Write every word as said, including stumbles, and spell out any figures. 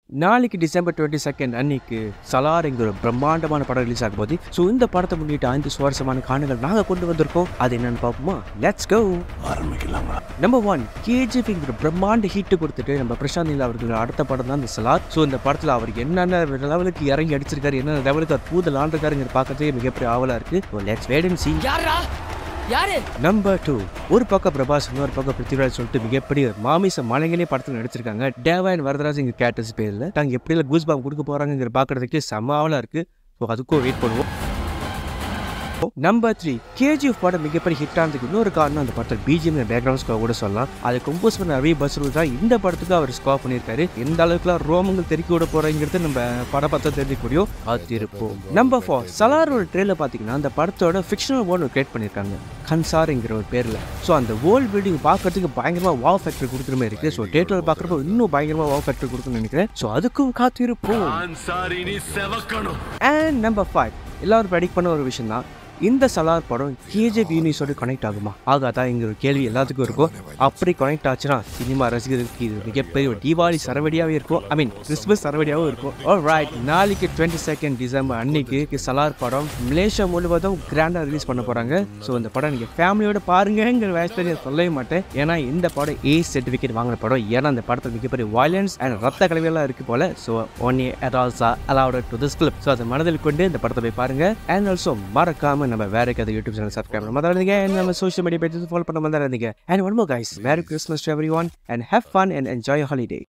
நாளைக்கு December twenty second அன்னைக்கு சலார்ங்கிற ஒரு பிரம்மாண்டமான படம் ரிலீஸ் ஆகும் போது ஸோ இந்த படத்தை முன்னிட்டு ஐந்து சுவாரஸ்யமான காரணங்கள் நாங்கள் கொண்டு வந்திருக்கோம். அது என்னன்னு பார்ப்போமா? லெட்ஸ் கோ ஆரம்பிக்கலாம். நம்பர் ஒன், கேஜிஎஃப்ங்கிற பிரம்மாண்ட ஹிட் கொடுத்துட்டு நம்ம பிரசாந்த் நீல் அவர்கள் அடுத்த படம் தான் இந்த சலார். ஸோ இந்த படத்தில் அவர் என்னென்ன லெவலுக்கு இறங்கி அடிச்சிருக்காரு, என்னென்ன லெவலுக்கு அவர் பூதல் ஆண்டிருக்காருங்கிற பார்க்கறதே மிகப்பெரிய ஆவலா இருக்கு. Let's wait and see. Number two, ஒரு பக்கம் பிரபாஸ், இன்னொரு பக்கம் பிருத்திவிராஜ் சொல்லிட்டு மிகப்பெரிய மாமிச மலைகளே படத்தில் நடிச்சிருக்காங்க. தேவாயன் வரதராஜ் எங்க கேரக்டர்ஸ் பேர்ல நாங்க எப்படி கூஸ் பாம் கொடுக்க போறாங்கிற பாக்குறதுக்கு சமாவலா இருக்கு. ஸோ அதுக்கும் வெயிட் பண்ணுவோம். நம்பர் த்ரீ, கேஜிஎஃப் படம் மிகப்பெரிய ஹிட் ஆனதுக்கு இன்னொரு காரணம் அந்த படத்தில் பிஜிஎம் பேக்ரவுண்ட் ஸ்கோர் கூட சொல்லலாம். அதை கம்போஸ் பண்ண ரவி பஸ்ரு தான் இந்த படத்துக்கு அவர் ஸ்கோர் பண்ணியிருக்காரு. எந்த அளவுக்குலாம் ரோமங்கள் தெருக்கி விட போறங்கிறது நம்ம படம் பார்த்தா தெரிஞ்சுக்க முடியும். அது இருப்போம். நம்பர் ஃபோர், சலாரோட ட்ரெயிலர் பார்த்தீங்கன்னா அந்த படத்தோட ஃபிக்ஷனல் வேர்ல்டு கிரியேட் பண்ணியிருக்காங்க கன்சார்ங்கிற ஒரு பேர்ல. ஸோ அந்த வேர்ல்டு பில்டிங் பார்க்கறதுக்கு பயங்கரமா வாவ் ஃபேக்டர் கொடுக்குற மாதிரி இருக்கு. ஸோ தேட்டரில் பார்க்குறப்போ இன்னும் பயங்கரமா வாவ் ஃபேக்டர் கொடுக்கணும்னு நினைக்கிறேன். ஸோ அதுக்கும் காத்திருப்போம். அண்ட் நம்பர் ஃபைவ், எல்லாரும் ப்ரெடிக்ட் பண்ண ஒரு விஷயம் தான், இந்த சலார் படம் கேஜிஎஃப் யூனிஸோட கனெக்ட் ஆகுமா ஆகாதா என்கிற கேள்வி எல்லாத்துக்கும் இருக்கும். அப்படி கனெக்ட் ஆச்சுன்னா சினிமா ரசிகர்களுக்கு இது மிகப்பெரிய ஒரு தீபாவளி சரவடியாகவே இருக்கும். ஐ மீன் கிறிஸ்மஸ் சரவடியாகவும் இருக்கும். ஆல்ரைட், நாளைக்கு டுவெண்ட்டி செகண்ட் டிசம்பர் அன்னைக்கு சலார் படம் மலேசியா முழுவதும் கிராண்டாக ரிலீஸ் பண்ண போகிறாங்க. ஸோ இந்த படம் நீங்கள் ஃபேமிலியோட பாருங்கிற வயசுல சொல்லவே மாட்டேன். ஏன்னா இந்த படம் ஏ சர்டிஃபிகேட் வாங்கின படம். ஏன்னா இந்த படத்தில் மிகப்பெரிய வயலன்ஸ் அண்ட் ரத்த கலவையெல்லாம் இருக்கு போல. So only adults allowed to this clip. So அதை மனதில் கொண்டு இந்த படத்தை போய் பாருங்க. அண்ட் ஆல்சோ மறக்காம நம்ம வேற ஏதாவது யூடியூப் சேனல் சப்ஸ்கிரைப் பண்ண மறந்துடாதீங்க. நம்ம சோஷியல் மீடியா பேஜ் ஃபாலோ பண்ண மறந்துடாதீங்க. And one more guys, Merry Christmas to everyone and have fun and enjoy your holiday.